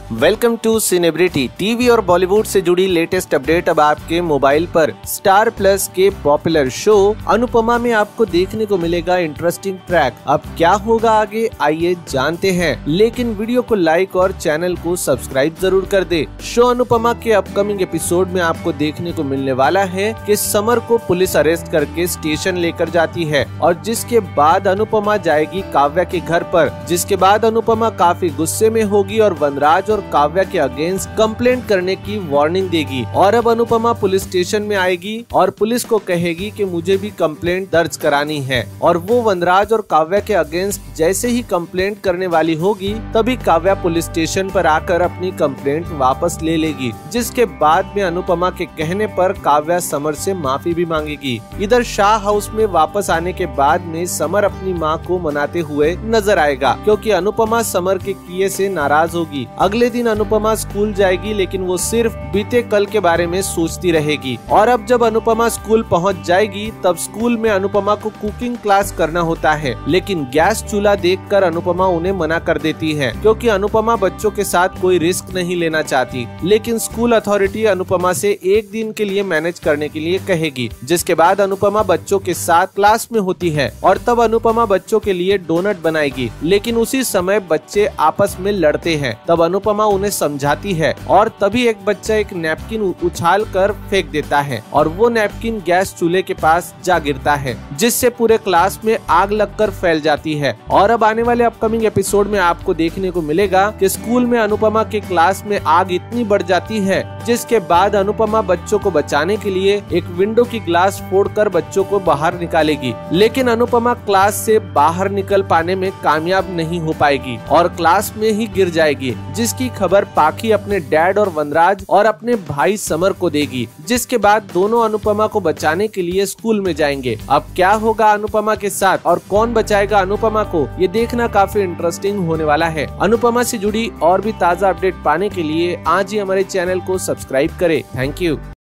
Welcome to सिनेब्रिटी। TV और बॉलीवुड से जुड़ी लेटेस्ट अपडेट अब आपके मोबाइल पर। स्टार प्लस के पॉपुलर शो अनुपमा में आपको देखने को मिलेगा इंटरेस्टिंग ट्रैक। अब क्या होगा आगे, आइए जानते हैं, लेकिन वीडियो को लाइक और चैनल को सब्सक्राइब जरूर कर दे। शो अनुपमा के अपकमिंग एपिसोड में आपको देखने को मिलने वाला है कि समर को पुलिस अरेस्ट करके स्टेशन लेकर जाती है और जिसके बाद अनुपमा जाएगी काव्या के घर पर, जिसके बाद अनुपमा काफी गुस्से में होगी और वनराज और काव्या के अगेंस्ट कंप्लेंट करने की वार्निंग देगी। और अब अनुपमा पुलिस स्टेशन में आएगी और पुलिस को कहेगी कि मुझे भी कंप्लेंट दर्ज करानी है, और वो वनराज और काव्या के अगेंस्ट जैसे ही कंप्लेंट करने वाली होगी तभी काव्या पुलिस स्टेशन पर आकर अपनी कंप्लेंट वापस ले लेगी, जिसके बाद में अनुपमा के कहने पर काव्या समर से माफी भी मांगेगी। इधर शाह हाउस में वापस आने के बाद में समर अपनी माँ को मनाते हुए नजर आएगा, क्योंकि अनुपमा समर के किए से नाराज होगी। अगले दिन अनुपमा स्कूल जाएगी, लेकिन वो सिर्फ बीते कल के बारे में सोचती रहेगी। और अब जब अनुपमा स्कूल पहुंच जाएगी तब स्कूल में अनुपमा को कुकिंग क्लास करना होता है, लेकिन गैस चूल्हा देखकर अनुपमा उन्हें मना कर देती है, क्योंकि अनुपमा बच्चों के साथ कोई रिस्क नहीं लेना चाहती। लेकिन स्कूल अथॉरिटी अनुपमा से एक दिन के लिए मैनेज करने के लिए कहेगी, जिसके बाद अनुपमा बच्चों के साथ क्लास में होती है और तब अनुपमा बच्चों के लिए डोनट बनाएगी। लेकिन उसी समय बच्चे आपस में लड़ते हैं, तब अनुपमा उन्हें समझाती है और तभी एक बच्चा एक नैपकिन उछाल कर फेंक देता है और वो नैपकिन गैस चूल्हे के पास जा गिरता है, जिससे पूरे क्लास में आग लगकर फैल जाती है। और अब आने वाले अपकमिंग एपिसोड में आपको देखने को मिलेगा कि स्कूल में अनुपमा के क्लास में आग इतनी बढ़ जाती है, जिसके बाद अनुपमा बच्चों को बचाने के लिए एक विंडो की ग्लास फोड़कर बच्चों को बाहर निकालेगी। लेकिन अनुपमा क्लास से बाहर निकल पाने में कामयाब नहीं हो पाएगी और क्लास में ही गिर जाएगी, जिसकी खबर पाखी अपने डैड और वनराज और अपने भाई समर को देगी, जिसके बाद दोनों अनुपमा को बचाने के लिए स्कूल में जाएंगे। अब क्या होगा अनुपमा के साथ और कौन बचाएगा अनुपमा को, ये देखना काफी इंटरेस्टिंग होने वाला है। अनुपमा से जुड़ी और भी ताज़ा अपडेट पाने के लिए आज ही हमारे चैनल को सब्सक्राइब करें। Thank you.